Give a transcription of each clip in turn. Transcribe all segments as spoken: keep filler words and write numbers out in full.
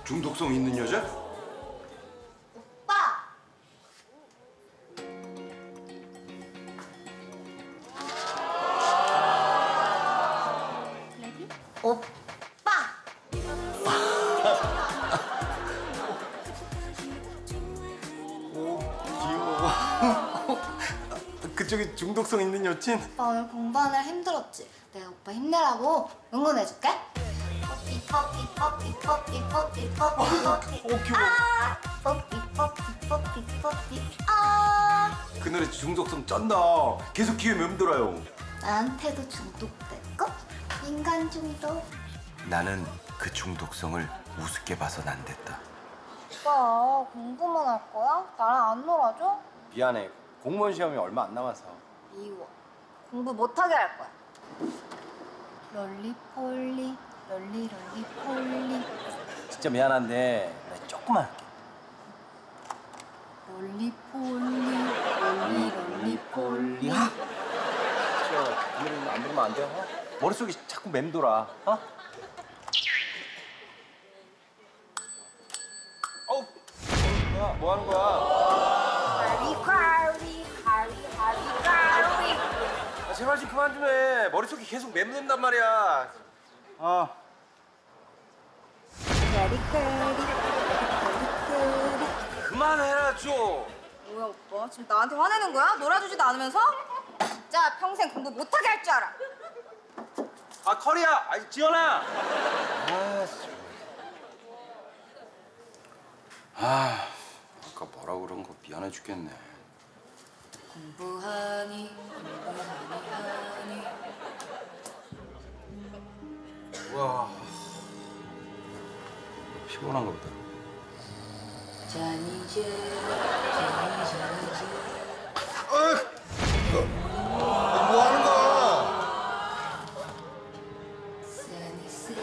중독성 있는 여자? 오빠! 레디? 오빠! 오, 귀여워. 그쪽이 중독성 있는 여친? 오빠 오늘 공부하느라 힘들었지? 내가 오빠 힘내라고 응원해줄게. 뽀삐 뽀삐 뽀삐 뽀삐 뽀삐 뽀삐 뽀삐 어, 귀여워. 아! 뽀삐 뽀삐 뽀삐 뽀삐 아! 그 노래 중독성 쩐다. 계속 귀에 맴돌아요. 나한테도 중독될까? 인간 중독. 나는 그 중독성을 우습게 봐선 안 됐다. 오빠 공부만 할 거야? 나랑 안 놀아줘? 미안해. 공무원 시험이 얼마 안 남아서. 미워. 공부 못하게 할 거야. 롤리폴리 롤리 롤리폴리 진짜 미안한데 나 조금만 할게. 롤리폴리 롤리 롤리폴리 야! 저 오늘은 안 부르면 안 돼요? 어? 머릿속이 자꾸 맴돌아. 어? 어우! 뭐야? 뭐 하는 거야? 하리 하리 하리 하리 하리 아, 제발 좀 그만 좀 해. 머릿속이 계속 맴돈단 말이야. 아. 하리 하리 하리 그만해라 좀. 뭐야 오빠 지금 나한테 화내는 거야? 놀아주지도 않으면서? 진짜 평생 공부 못하게 할 줄 알아. 아 커리야. 아 지연아. 아, 아, 아까 뭐라 그런 거 미안해 죽겠네. 공부하니 공부하니 하니 와. 피곤한가 보다. 자니제 자니자니제 뭐 하는 거야? 세니 세니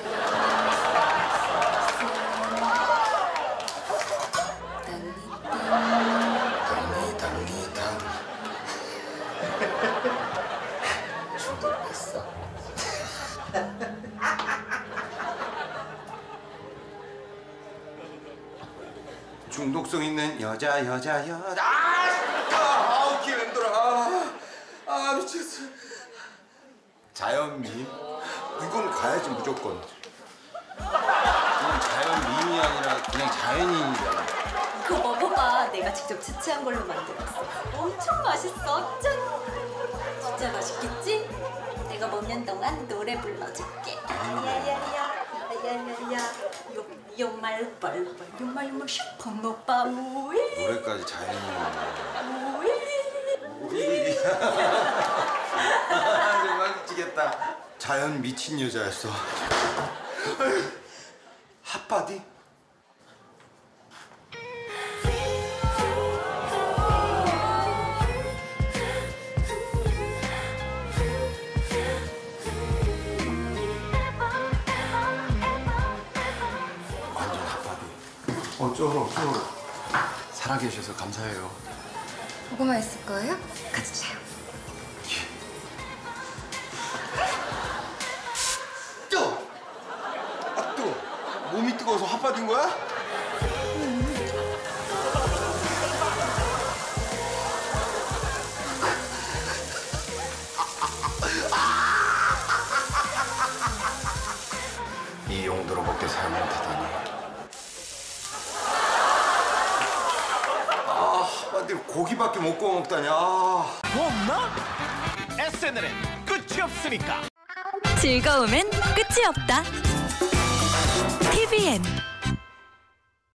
당니 당니 당. 중독됐어. 중독성 있는 여자 여자 여자. 아! 아우 귀에 맴돌아. 아, 아 미쳤어. 자연미. 이건 가야지 무조건. 이건 자연미인이 아니라 그냥 자연인이잖아. 그거 먹어봐. 내가 직접 채취한 걸로 만들었어. 엄청 맛있어. 짠! 진짜 맛있겠지? 내가 먹는 동안 노래 불러줄게. 야야야, 야야야, 요말 발발, 요말 뭐 슈퍼 오빠 우이 노래까지 자연인. 우이. 정말 미치겠다. 자연 미친 여자였어. 핫바디? 완전 핫바디. 어 쩔어 쩔어. 살아계셔서 감사해요. 보고만 있을 거예요? 같이 자요. 뜨거! 아 뜨거! 몸이 뜨거워서 핫바디인 거야? 이 용도로 먹게 사용을 하다니. 아, 핫바디 고기밖에 못 구워 먹다니. 아. 없나? 에스엔엘엔 끝이 없으니까. 즐거움엔 끝이 없다. 티비엔